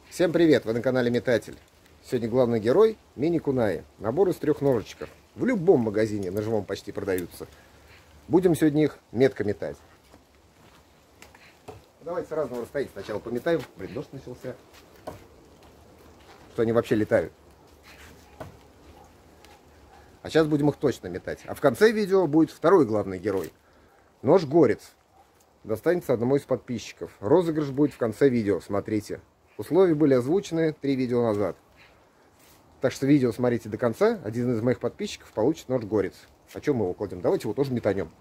Всем привет! Вы на канале Метатель. Сегодня главный герой мини-кунаи. Набор из 3 ножичков. В любом магазине ножевом почти продаются. Будем сегодня их метко метать. Давайте с разного расстояния сначала пометаем. Блин, дождь начался. Что они вообще летают. А сейчас будем их точно метать. А в конце видео будет второй главный герой. Нож Горец. Достанется одному из подписчиков. Розыгрыш будет в конце видео. Смотрите. Условия были озвучены 3 видео назад. Так что видео смотрите до конца. Один из моих подписчиков получит нож Горец. А чем мы его кладем? Давайте его тоже метанем.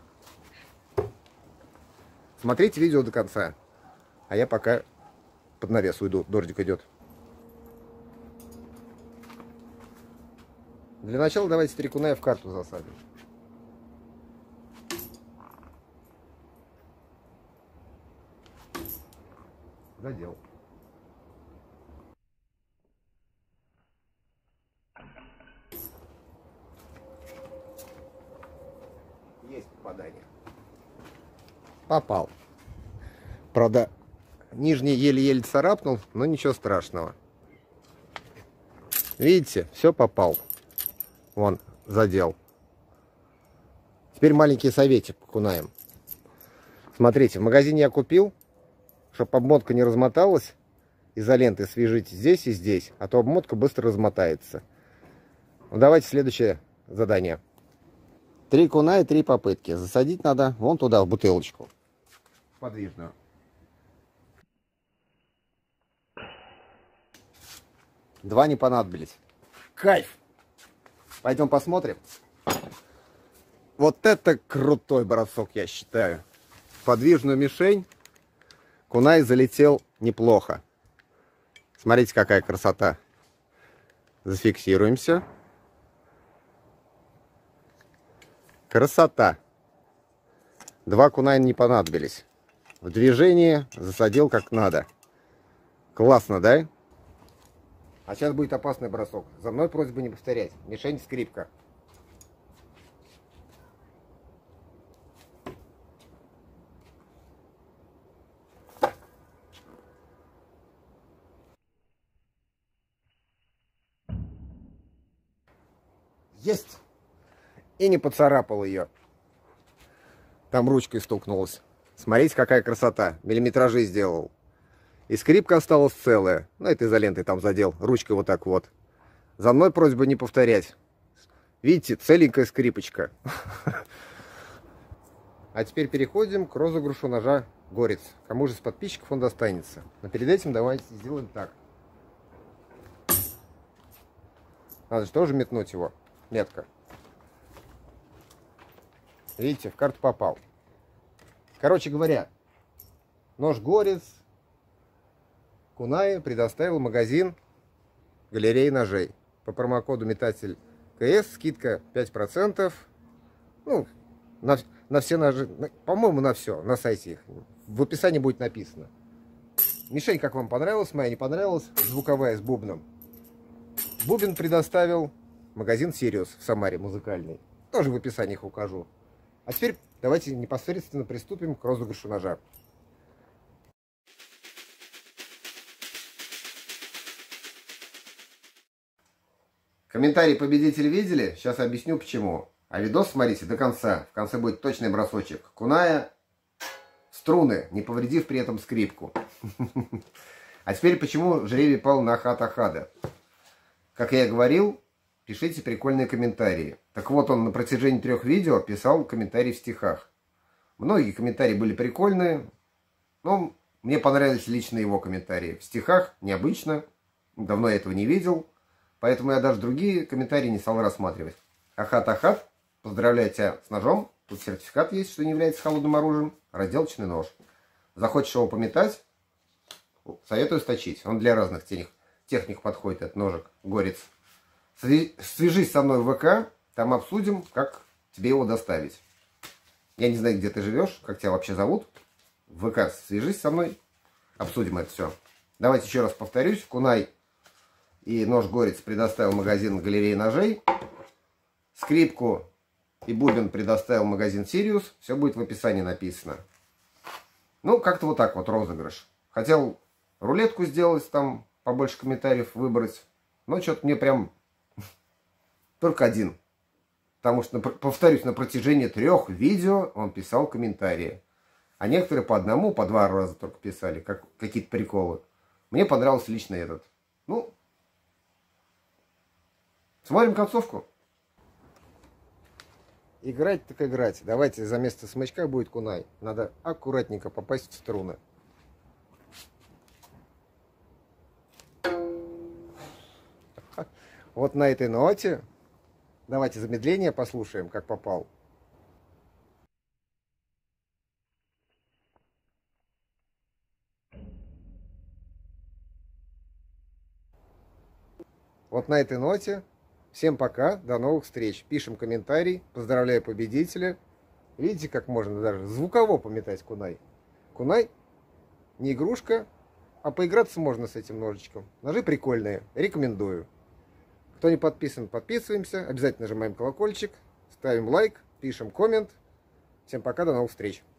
Смотрите видео до конца. А я пока под навес уйду. Дождик идет. Для начала давайте 3 куная в карту засадим. Задел. Есть попадание. Попал. Правда, нижний еле-еле царапнул, но ничего страшного. Видите, все попал. Вон, задел. Теперь маленький советик по кунаям. Смотрите, в магазине я купил, чтобы обмотка не размоталась, изолентой свяжите здесь и здесь, а то обмотка быстро размотается. Ну, давайте следующее задание. 3 куная, 3 попытки. Засадить надо вон туда, в бутылочку. Подвижную. Два не понадобились. Кайф! Пойдем посмотрим. Вот это крутой бросок, я считаю. В подвижную мишень кунай залетел неплохо. Смотрите, какая красота. Зафиксируемся. Красота. 2 куная не понадобились. В движении засадил как надо. Классно, да? А сейчас будет опасный бросок. За мной просьба не повторять. Мишень скрипка. Есть! И не поцарапал ее. Там ручкой стукнулась. Смотрите, какая красота. Миллиметражи сделал. И скрипка осталась целая. Ну, это изолентой там задел. Ручкой вот так вот. За мной просьба не повторять. Видите, целенькая скрипочка. А теперь переходим к розыгрышу ножа Горец. Кому же из подписчиков он достанется. Но перед этим давайте сделаем так. Надо же тоже метнуть его. Метко. Видите, в карту попал. Короче говоря, нож Горец Кунай предоставил магазин галереи ножей. По промокоду Метатель КС скидка 5%. Ну, на все ножи, по-моему, на все, на сайте их. В описании будет написано. Мишень, как вам понравилась, моя не понравилась, звуковая с бубном. Бубен предоставил магазин Sirius в Самаре, музыкальный. Тоже в описании их укажу. А теперь давайте непосредственно приступим к розыгрышу ножа. Комментарий победителя видели? Сейчас объясню почему. А видос смотрите до конца. В конце будет точный бросочек. Куная струны, не повредив при этом скрипку. А теперь почему жребий пал на Хата-Хада? Как я и говорил, пишите прикольные комментарии. Так вот, он на протяжении 3 видео писал комментарии в стихах. Многие комментарии были прикольные, но мне понравились лично его комментарии. В стихах необычно, давно я этого не видел, поэтому я даже другие комментарии не стал рассматривать. Ахат-ахат, поздравляю тебя с ножом. Тут сертификат есть, что не является холодным оружием. Разделочный нож. Захочешь его пометать, советую сточить. Он для разных техник подходит, этот ножик Горец. Свяжись со мной в ВК, там обсудим, как тебе его доставить. Я не знаю, где ты живешь, как тебя вообще зовут. В ВК свяжись со мной, обсудим это все. Давайте еще раз повторюсь. Кунай и нож Горец предоставил магазин галереи ножей. Скрипку и бубен предоставил магазин Sirius. Все будет в описании написано. Ну, как-то вот так вот розыгрыш. Хотел рулетку сделать там побольше комментариев выбрать. Но что-то мне прям только один. Потому что, повторюсь, на протяжении 3 видео он писал комментарии. А некоторые по одному, по 2 раза только писали, как какие-то приколы. Мне понравился лично этот. Ну, смотрим концовку. Играть так играть. Давайте за место смычка будет кунай. Надо аккуратненько попасть в струны. Вот на этой ноте. Давайте замедление послушаем, как попал. Вот на этой ноте. Всем пока, до новых встреч. Пишем комментарий, поздравляю победителя. Видите, как можно даже звуково пометать кунай. Кунай не игрушка, а поиграться можно с этим ножичком. Ножи прикольные, рекомендую. Кто не подписан, подписываемся. Обязательно нажимаем колокольчик, ставим лайк, пишем коммент. Всем пока, до новых встреч.